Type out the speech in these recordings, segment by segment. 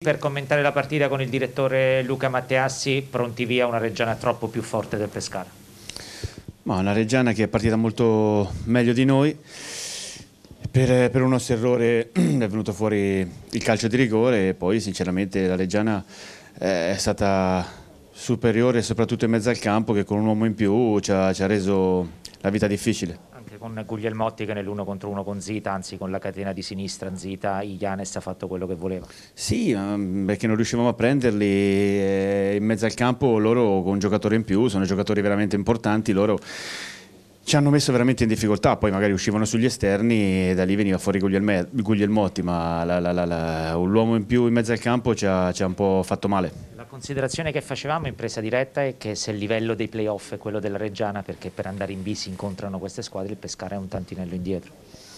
per commentare la partita con il direttore Luca Matteassi, pronti via una Reggiana troppo più forte del Pescara? Ma una Reggiana che è partita molto meglio di noi. Per un nostro errore è venuto fuori il calcio di rigore e poi sinceramente la Reggiana è stata superiore soprattutto in mezzo al campo, che con un uomo in più ci ha reso la vita difficile. Anche con Guglielmotti che nell'1 contro 1 con Zita, anzi con la catena di sinistra Zita, Illanes ha fatto quello che voleva. Sì, perché non riuscivamo a prenderli in mezzo al campo. Loro con un giocatore in più, sono giocatori veramente importanti, loro ci hanno messo veramente in difficoltà, poi magari uscivano sugli esterni e da lì veniva fuori Guglielmotti, ma l'uomo in più in mezzo al campo ci ha un po' fatto male. La considerazione che facevamo in presa diretta è che se il livello dei playoff è quello della Reggiana, perché per andare in B si incontrano queste squadre, il Pescara è un tantinello indietro.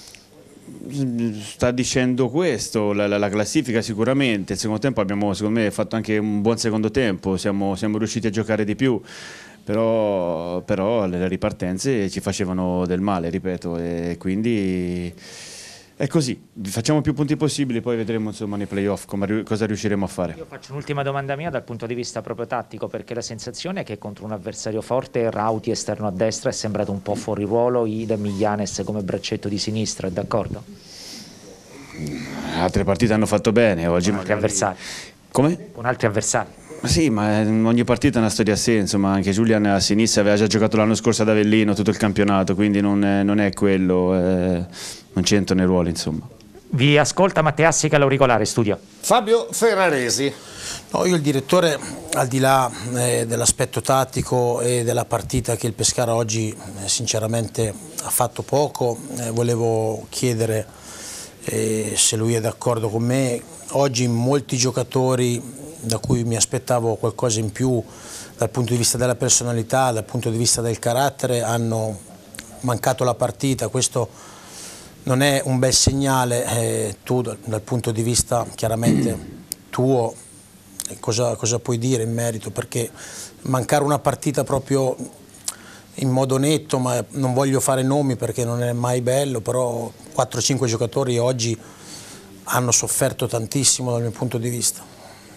Sta dicendo questo, la classifica sicuramente. Il secondo tempo abbiamo secondo me fatto anche un buon secondo tempo, siamo riusciti a giocare di più, però le ripartenze ci facevano del male, ripeto, e quindi è così. Facciamo più punti possibili, poi vedremo insomma nei playoff cosa riusciremo a fare. Io faccio un'ultima domanda mia dal punto di vista proprio tattico, perché la sensazione è che contro un avversario forte Rauti esterno a destra è sembrato un po' fuori ruolo, idem Illanes come braccetto di sinistra, è d'accordo? Altre partite hanno fatto bene oggi. Con altri avversari. Come? Con altri avversari. Sì, ma ogni partita è una storia a sé, insomma, anche Julian a sinistra aveva già giocato l'anno scorso ad Avellino tutto il campionato, quindi non è quello, non c'entro nei ruoli, insomma. Vi ascolta Matteassi che all'auricolare, studio. Fabio Ferraresi. No, io il direttore, al di là dell'aspetto tattico e della partita che il Pescara oggi sinceramente ha fatto poco, volevo chiedere se lui è d'accordo con me. Oggi molti giocatori da cui mi aspettavo qualcosa in più dal punto di vista della personalità, dal punto di vista del carattere, hanno mancato la partita. Questo non è un bel segnale. Tu dal punto di vista chiaramente tuo cosa puoi dire in merito, perché mancare una partita proprio in modo netto, ma non voglio fare nomi perché non è mai bello, però 4-5 giocatori oggi hanno sofferto tantissimo dal mio punto di vista.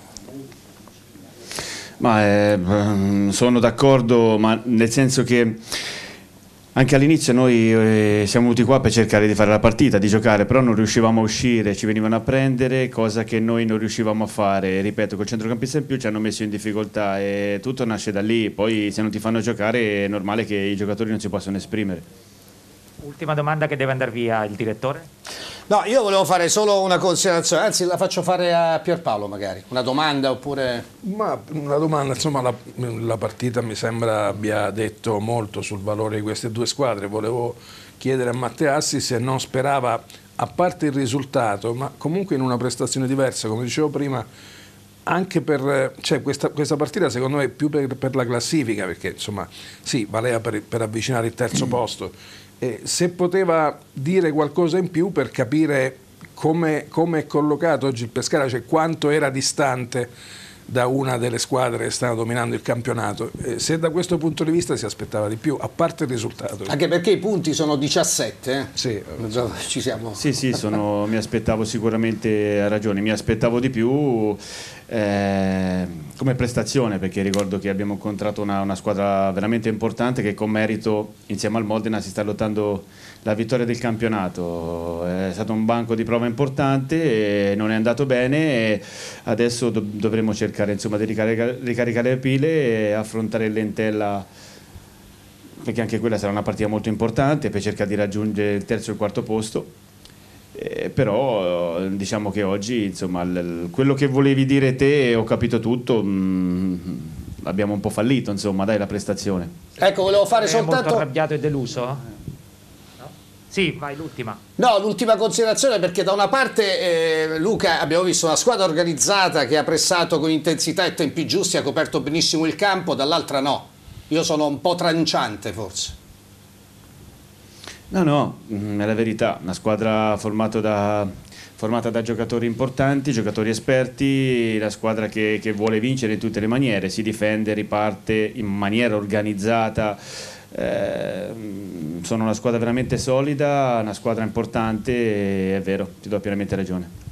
Ma sono d'accordo, ma nel senso che anche all'inizio noi siamo venuti qua per cercare di fare la partita, di giocare, però non riuscivamo a uscire, ci venivano a prendere, cosa che noi non riuscivamo a fare. Ripeto, col centrocampista in più ci hanno messo in difficoltà e tutto nasce da lì. Poi se non ti fanno giocare è normale che i giocatori non si possano esprimere. Ultima domanda che deve andare via il direttore. No, io volevo fare solo una considerazione, anzi la faccio fare a Pierpaolo magari, una domanda oppure... Ma una domanda, insomma la partita mi sembra abbia detto molto sul valore di queste due squadre. Volevo chiedere a Matteassi se non sperava, a parte il risultato, ma comunque in una prestazione diversa, come dicevo prima, anche per questa partita secondo me più per la classifica, perché insomma sì, valeva per avvicinare il terzo posto. Se poteva dire qualcosa in più per capire come è collocato oggi il Pescara, cioè quanto era distante da una delle squadre che stanno dominando il campionato, se da questo punto di vista si aspettava di più, a parte il risultato. Anche perché i punti sono 17, Sì, ci siamo. Sì, mi aspettavo sicuramente, ha ragione, mi aspettavo di più come prestazione, perché ricordo che abbiamo incontrato una squadra veramente importante che con merito insieme al Modena si sta lottando la vittoria del campionato. È stato un banco di prova importante e non è andato bene e adesso dovremo cercare insomma di ricaricare le pile e affrontare l'Entella, perché anche quella sarà una partita molto importante per cercare di raggiungere il terzo e il quarto posto. Però diciamo che oggi insomma quello che volevi dire te ho capito tutto, abbiamo un po' fallito insomma, dai, la prestazione. Ecco, volevo fare soltanto... molto arrabbiato e deluso? No? Sì, vai, l'ultima. No, l'ultima considerazione, perché da una parte Luca, abbiamo visto una squadra organizzata che ha pressato con intensità e tempi giusti, ha coperto benissimo il campo, dall'altra no. Io sono un po' tranciante forse. No, è la verità, una squadra formata da giocatori importanti, giocatori esperti, la squadra che vuole vincere in tutte le maniere, si difende, riparte in maniera organizzata, sono una squadra veramente solida, una squadra importante, è vero, ti do pienamente ragione.